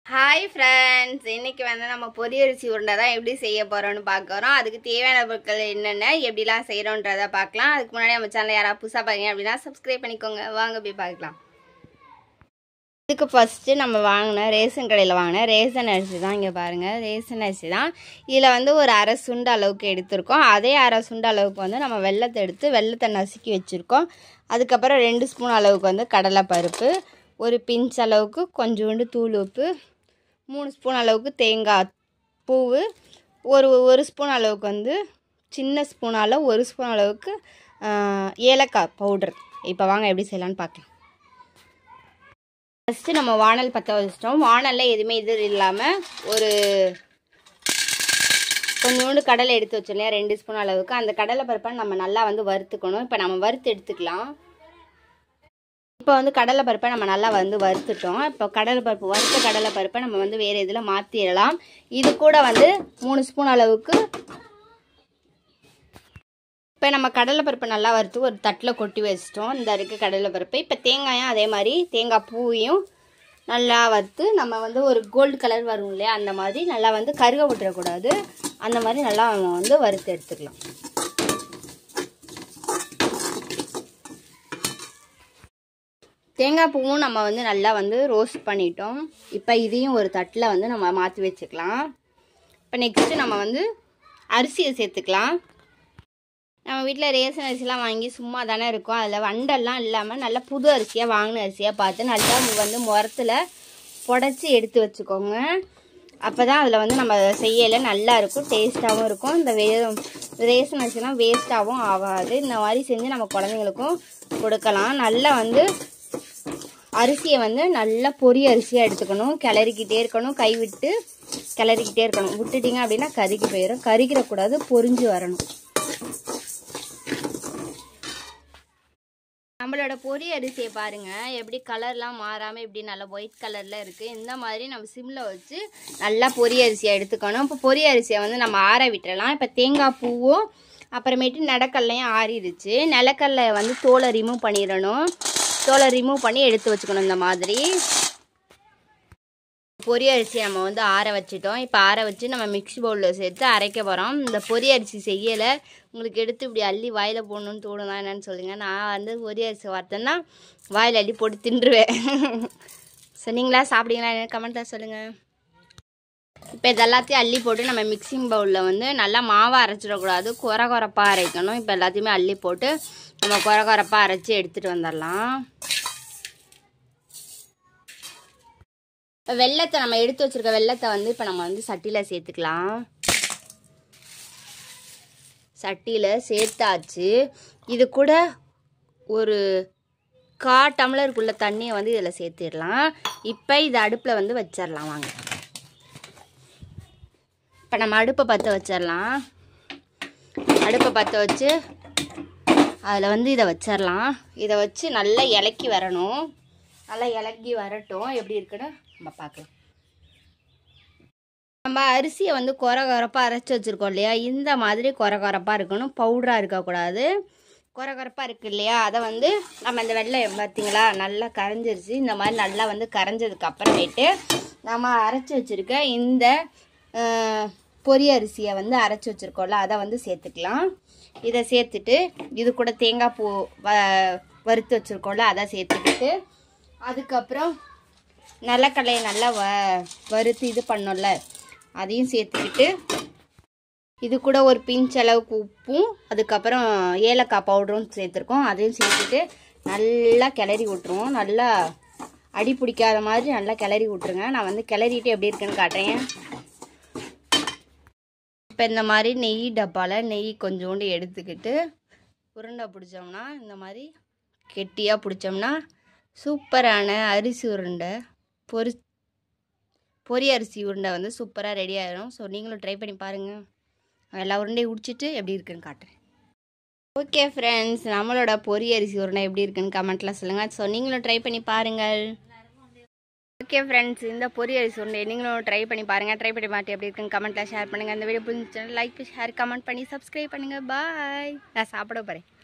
Hi friends, இன்னைக்கு வந்து நம்ம பொரியரிசி உருண்டை தான் எப்படி செய்ய போகிறோம்னு பார்க்குறோம். அதுக்கு தேவையான பொருட்கள் என்னென்ன, எப்படிலாம் செய்கிறோன்றதை பார்க்கலாம். அதுக்கு முன்னாடி நம்ம சேனல் யாராவது புதுசாக பார்க்குறீங்க அப்படின்னா சப்ஸ்கிரைப் பண்ணிக்கோங்க. வாங்க போய் பார்க்கலாம். இதுக்கு ஃபஸ்ட்டு நம்ம வாங்கின ரேஷன் கடையில் வாங்கின ரேஷன் அரிசி தான். இங்கே பாருங்கள், ரேஷன் அரிசி தான். இதில் வந்து ஒரு அரை சுண்டு அளவுக்கு எடுத்திருக்கோம். அதே அரை சுண்டு அளவுக்கு வந்து நம்ம வெல்லத்தை எடுத்து வெல்லத்தை நசுக்கி வச்சுருக்கோம். அதுக்கப்புறம் 2 ஸ்பூன் அளவுக்கு வந்து கடலைப்பருப்பு, ஒரு பிஞ்ச் அளவுக்கு கொஞ்சோண்டு தூள் உப்பு, 3 ஸ்பூன் அளவுக்கு தேங்காய் பூவு, ஒரு ஸ்பூன் அளவுக்கு வந்து சின்ன ஸ்பூனால் 1 ஸ்பூன் அளவுக்கு ஏலக்காய் பவுடர். இப்போ வாங்க எப்படி செய்யலான்னு பார்க்கலாம். ஃபஸ்ட்டு நம்ம வானல் பற்ற வச்சிட்டோம். வானலில் எதுவுமே இது இல்லாமல் ஒரு கொஞ்சோண்டு கடலை எடுத்து வச்சோம் இல்லையா, 2 ஸ்பூன் அளவுக்கு. அந்த கடலை பருப்பை நம்ம நல்லா வந்து வறுத்துக்கணும். இப்போ நம்ம வறுத்து எடுத்துக்கலாம். இப்போ வந்து கடலைப்பருப்பை நம்ம நல்லா வந்து வறுத்துட்டோம். இப்போ வறுத்த கடலைப்பருப்பை நம்ம வந்து வேறு இதில் மாற்றிடலாம். இது கூட வந்து 3 ஸ்பூன் அளவுக்கு இப்போ நம்ம கடலைப்பருப்பை நல்லா வறுத்து ஒரு தட்டில் கொட்டி வச்சிட்டோம். இந்த இருக்க கடலைப்பருப்பை இப்போ தேங்காயும் அதே மாதிரி தேங்காய் பூவையும் நல்லா வறுத்து நம்ம வந்து ஒரு கோல்டு கலர் வரும் இல்லையா, அந்த மாதிரி நல்லா வந்து கருக விட்டுறக்கூடாது. அந்த மாதிரி நல்லா நம்ம வந்து வறுத்து எடுத்துக்கலாம். தேங்காய் பூவும் நம்ம வந்து நல்லா வந்து ரோஸ்ட் பண்ணிட்டோம். இப்போ இதையும் ஒரு தட்டில் வந்து நம்ம மாற்றி வச்சுக்கலாம். இப்போ நெக்ஸ்ட்டு நம்ம வந்து அரிசியை சேர்த்துக்கலாம். நம்ம வீட்டில் ரேஷன் அரிசிலாம் வாங்கி சும்மா தானே இருக்கும். அதில் வண்டெல்லாம் இல்லாமல் நல்லா புது அரிசியாக வாங்கின அரிசியாக பார்த்து நல்லா வந்து முரத்தில் புடச்சி எடுத்து வச்சுக்கோங்க. அப்போ தான் அதில் வந்து நம்ம செய்யலை நல்லா இருக்கும், டேஸ்ட்டாகவும் இருக்கும். இந்த ரேஷன் அரிசிலாம் வேஸ்ட்டாகவும் ஆகாது. இந்த மாதிரி செஞ்சு நம்ம குழந்தைங்களுக்கும் கொடுக்கலாம். நல்லா வந்து அரிசியை வந்து நல்லா பொரிய அரிசியாக எடுத்துக்கணும். கிளறிக்கிட்டே இருக்கணும், கைவிட்டு கிளறிக்கிட்டே இருக்கணும். விட்டுட்டிங்க அப்படின்னா கருகி போயிடும். கருகிடக்கூடாது, பொரிஞ்சு வரணும். நம்மளோட பொரிய அரிசியை பாருங்கள், எப்படி கலர்லாம் மாறாமல் இப்படி நல்லா ஒயிட் கலரில் இருக்குது. இந்த மாதிரி நம்ம சிம்மில் வச்சு நல்லா பொரிய அரிசியை எடுத்துக்கணும். இப்போ பொரிய அரிசியை வந்து நம்ம ஆற விட்டுறலாம். இப்போ தேங்காய் பூவும் அப்புறமேட்டு நடக்கல்லையும் ஆறிடுச்சு. நிலக்கல்லை வந்து தோலை ரிமூவ் பண்ணிடணும். தோலை ரிமூவ் பண்ணி எடுத்து வச்சுக்கணும். இந்த மாதிரி பொரிய அரிசி நம்ம வந்து ஆற வச்சுட்டோம். இப்போ ஆற வச்சு நம்ம மிக்ஸி பவுலில் சேர்த்து அரைக்க போகிறோம். இந்த பொரிய அரிசி செய்யலை உங்களுக்கு எடுத்து இப்படி அள்ளி வாயில் போடணுன்னு தோணுதான் என்னன்னு சொல்லுங்கள். நான் வந்து பொரிய அரிசி வார்த்தேன்னா வாயில் அள்ளி போட்டு தின்றுவேன். சொன்னீங்களா, சாப்பிடுங்களா என்ன கமெண்ட்டில் சொல்லுங்கள். இப்போ இதெல்லாத்தையும் அள்ளி போட்டு நம்ம மிக்சிங் பவுலில் வந்து நல்லா மாவை அரைச்சிடக்கூடாது, குறப்பாக அரைக்கணும். இப்போ எல்லாத்தையுமே அள்ளி போட்டு நம்ம குறப்பாக அரைச்சி எடுத்துகிட்டு வந்துடலாம். வெல்லத்தை நம்ம எடுத்து வச்சுருக்க வெல்லத்தை வந்து இப்போ நம்ம வந்து சட்டியில் சேர்த்துக்கலாம். சட்டியில் சேர்த்தாச்சு. இது கூட ஒரு 1/4 டம்ளருக்குள்ள தண்ணியை வந்து இதில் சேர்த்துடலாம். இப்போ இதை அடுப்பில் வந்து வச்சிடலாம். வாங்க இப்போ நம்ம அடுப்பை பற்ற வச்சிடலாம். அடுப்பை பற்ற வச்சு அதில் வந்து இதை வச்சிடலாம். இதை வச்சு நல்லா இலக்கி வரணும். நல்லா இலக்கி வரட்டும். எப்படி இருக்குன்னு நம்ம பார்க்கலாம். நம்ம அரிசியை வந்து குறப்பாக அரைச்சி வச்சுருக்கோம் இல்லையா, இந்த மாதிரி குறப்பாக இருக்கணும், பவுடராக இருக்கக்கூடாது. குறப்பாக இருக்குது இல்லையா, அதை வந்து நம்ம இந்த வெள்ளம் பார்த்தீங்களா நல்லா கரைஞ்சிருச்சு. இந்த மாதிரி நல்லா வந்து கரைஞ்சதுக்கு அப்புறமேட்டு நம்ம அரைச்சி வச்சுருக்க இந்த பொரிய அரிசியை வந்து அரைச்சி வச்சுருக்கோம்ல, அதை வந்து சேர்த்துக்கலாம். இதை சேர்த்துட்டு இது கூட தேங்காய் பூ வறுத்து வச்சுருக்கோம்ல, அதை சேர்த்துக்கிட்டு அதுக்கப்புறம் நிலக்கடலையை நல்லா வறுத்து இது பண்ணோம்ல, அதையும் சேர்த்துக்கிட்டு இது கூட ஒரு பிஞ்ச் அளவுக்கு உப்பும் அதுக்கப்புறம் ஏலக்காய் பவுடரும் சேர்த்துருக்கோம். அதையும் சேர்த்துட்டு நல்லா கிளறி விட்டுருவோம். நல்லா அடி பிடிக்காத மாதிரி நல்லா கிளறி விட்டுருங்க. நான் வந்து கிளறிட்டு எப்படி இருக்குன்னு காட்டுறேன். இப்போ இந்த மாதிரி நெய் டப்பாவில் நெய் கொஞ்சோண்டு எடுத்துக்கிட்டு உருண்டை பிடிச்சோம்னா, இந்த மாதிரி கெட்டியாக பிடிச்சோம்னா சூப்பரான அரிசி உருண்டை பொரிய அரிசி உருண்டை வந்து சூப்பராக ரெடி ஆகிடும். ஸோ நீங்களும் ட்ரை பண்ணி பாருங்கள். எல்லா உருண்டையும் உடிச்சிட்டு எப்படி இருக்குன்னு காட்டுறேன். ஓகே ஃப்ரெண்ட்ஸ், நம்மளோட பொரிய அரிசி உருண்டை எப்படி இருக்குன்னு கமெண்ட்டில் சொல்லுங்கள். ஸோ நீங்களும் ட்ரை பண்ணி பாருங்கள். ஓகே ஃப்ரெண்ட்ஸ், இந்த பொரிய அரிசி உருண்டை நீங்களும் ட்ரை பண்ணி பாருங்கள். ட்ரை பண்ணி பார்த்து எப்படி இருக்குன்னு கமெண்ட்டில் ஷேர் பண்ணுங்கள். அந்த வீடியோ பிடிச்சிச்சுன்னா லைக், ஷேர், கமெண்ட் பண்ணி சப்ஸ்கிரைப் பண்ணுங்கள். பாய். நான் சாப்பிட போகிறேன்.